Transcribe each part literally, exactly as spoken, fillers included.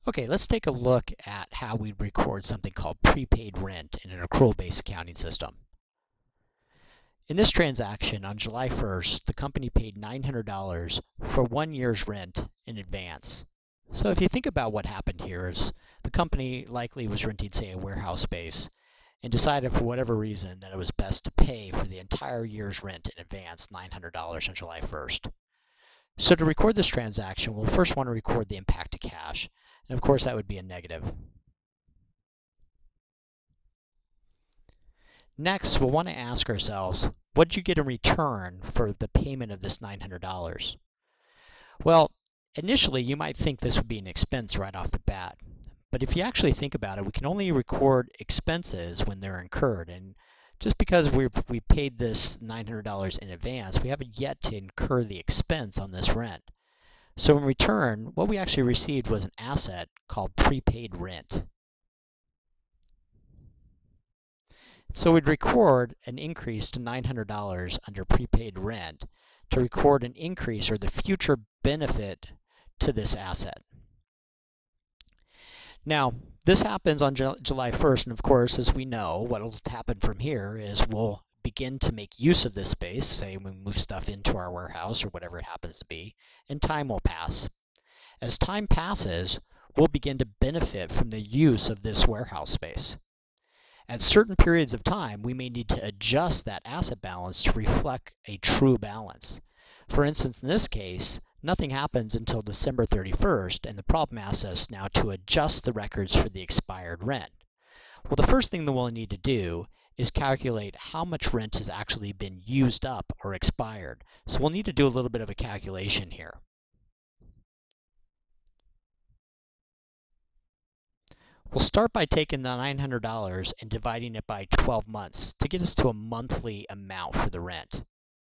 Okay, let's take a look at how we record something called prepaid rent in an accrual-based accounting system. In this transaction, on July first, the company paid nine hundred dollars for one year's rent in advance. So if you think about what happened here is the company likely was renting, say, a warehouse space and decided for whatever reason that it was best to pay for the entire year's rent in advance, nine hundred dollars on July first. So to record this transaction, we'll first want to record the impact to cash. And of course, that would be a negative. Next, we'll want to ask ourselves, what did you get in return for the payment of this nine hundred dollars? Well, initially, you might think this would be an expense right off the bat. But if you actually think about it, we can only record expenses when they're incurred. And just because we've we paid this nine hundred dollars in advance, we haven't yet to incur the expense on this rent. So in return, what we actually received was an asset called prepaid rent. So we'd record an increase to nine hundred dollars under prepaid rent to record an increase or the future benefit to this asset. Now, this happens on July first, and of course, as we know, what will happen from here is we'll begin to make use of this space, say we move stuff into our warehouse or whatever it happens to be, and time will pass. As time passes, we'll begin to benefit from the use of this warehouse space. At certain periods of time, we may need to adjust that asset balance to reflect a true balance. For instance, in this case, nothing happens until December thirty-first, and the problem asks us now to adjust the records for the expired rent. Well, the first thing that we'll need to do is calculate how much rent has actually been used up or expired. So we'll need to do a little bit of a calculation here. We'll start by taking the nine hundred dollars and dividing it by twelve months to get us to a monthly amount for the rent.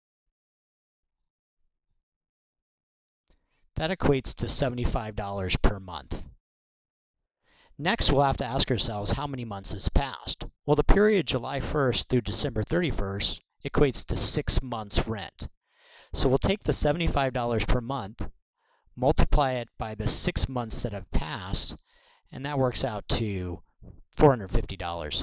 That equates to seventy-five dollars per month. Next, we'll have to ask ourselves how many months has passed. Well, the period July first through December thirty-first equates to six months rent. So we'll take the seventy-five dollars per month, multiply it by the six months that have passed, and that works out to four hundred fifty dollars.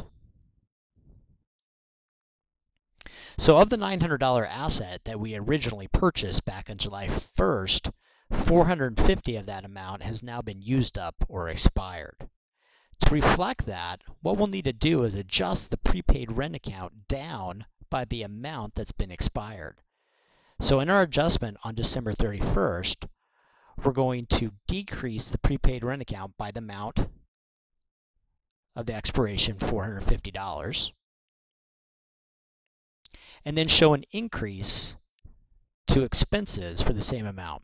So of the nine hundred dollar asset that we originally purchased back on July first, four hundred fifty of that amount has now been used up or expired. To reflect that, what we'll need to do is adjust the prepaid rent account down by the amount that's been expired. So in our adjustment on December thirty-first, we're going to decrease the prepaid rent account by the amount of the expiration, four hundred fifty dollars, and then show an increase to expenses for the same amount.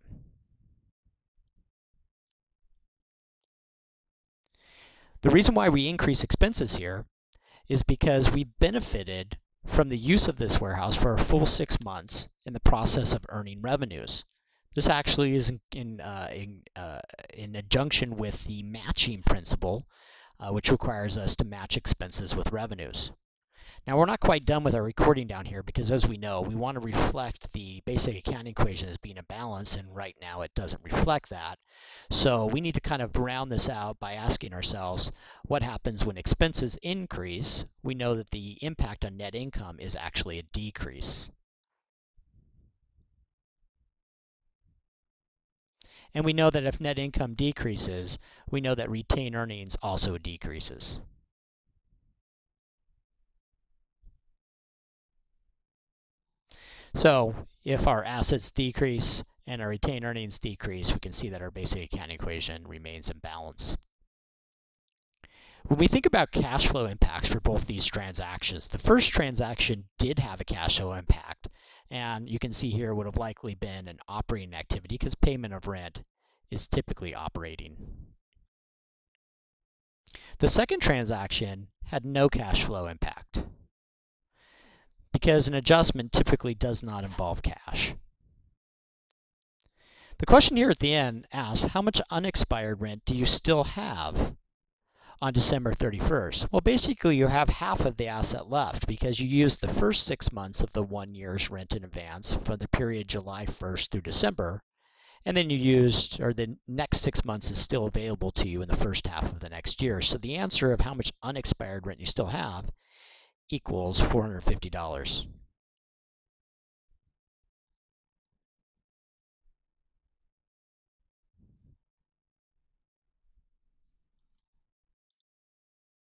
The reason why we increase expenses here is because we benefited from the use of this warehouse for a full six months in the process of earning revenues. This actually is in, in, uh, in, uh, in adjunction with the matching principle, uh, which requires us to match expenses with revenues. Now, we're not quite done with our recording down here because, as we know, we want to reflect the basic accounting equation as being a balance, and right now it doesn't reflect that. So we need to kind of round this out by asking ourselves, what happens when expenses increase? We know that the impact on net income is actually a decrease. And we know that if net income decreases, we know that retained earnings also decreases. So if our assets decrease and our retained earnings decrease, we can see that our basic accounting equation remains in balance. When we think about cash flow impacts for both these transactions, the first transaction did have a cash flow impact, and you can see here it would have likely been an operating activity because payment of rent is typically operating. The second transaction had no cash flow impact, because an adjustment typically does not involve cash. The question here at the end asks, how much unexpired rent do you still have on December thirty-first? Well, basically you have half of the asset left because you used the first six months of the one year's rent in advance for the period July first through December, And then you used, or the next six months is still available to you in the first half of the next year. So the answer of how much unexpired rent you still have equals four hundred fifty dollars.